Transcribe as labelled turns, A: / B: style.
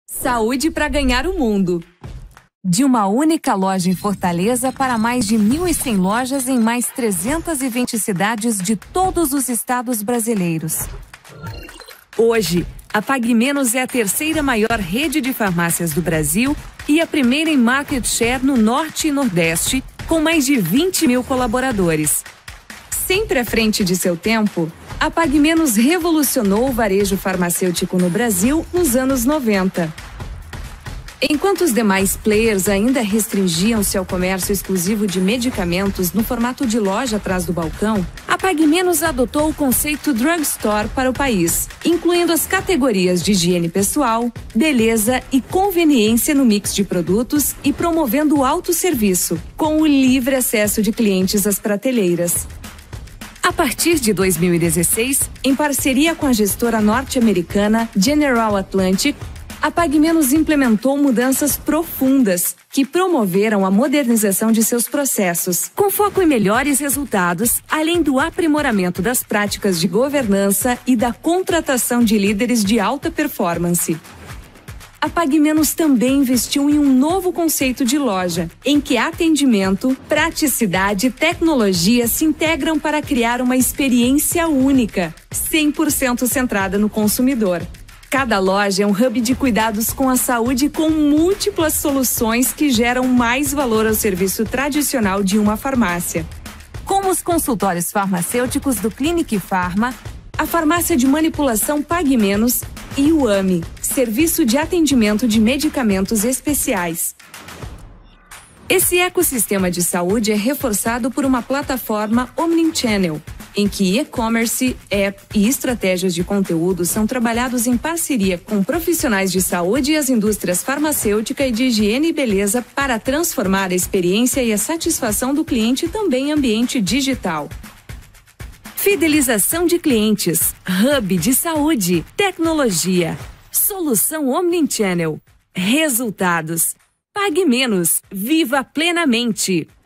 A: Saúde para ganhar o mundo. De uma única loja em Fortaleza para mais de 1.100 lojas em mais 320 cidades de todos os estados brasileiros. Hoje, a Pague Menos é a terceira maior rede de farmácias do Brasil e a primeira em market share no Norte e Nordeste, com mais de 20 mil colaboradores. Sempre à frente de seu tempo, a Pague Menos revolucionou o varejo farmacêutico no Brasil nos anos 90. Enquanto os demais players ainda restringiam-se ao comércio exclusivo de medicamentos no formato de loja atrás do balcão, a Pague Menos adotou o conceito drugstore para o país, incluindo as categorias de higiene pessoal, beleza e conveniência no mix de produtos e promovendo o autosserviço, com o livre acesso de clientes às prateleiras. A partir de 2016, em parceria com a gestora norte-americana General Atlantic, a Pague Menos implementou mudanças profundas que promoveram a modernização de seus processos, com foco em melhores resultados, além do aprimoramento das práticas de governança e da contratação de líderes de alta performance. A Pague Menos também investiu em um novo conceito de loja, em que atendimento, praticidade e tecnologia se integram para criar uma experiência única, 100% centrada no consumidor. Cada loja é um hub de cuidados com a saúde com múltiplas soluções que geram mais valor ao serviço tradicional de uma farmácia. Como os consultórios farmacêuticos do Clinic Pharma, a farmácia de manipulação Pague Menos e o AME, serviço de atendimento de medicamentos especiais. Esse ecossistema de saúde é reforçado por uma plataforma omnichannel, em que e-commerce, app e estratégias de conteúdo são trabalhados em parceria com profissionais de saúde e as indústrias farmacêutica e de higiene e beleza para transformar a experiência e a satisfação do cliente também em ambiente digital. Fidelização de clientes, hub de saúde, tecnologia, solução omnichannel, resultados. Pague Menos, viva plenamente!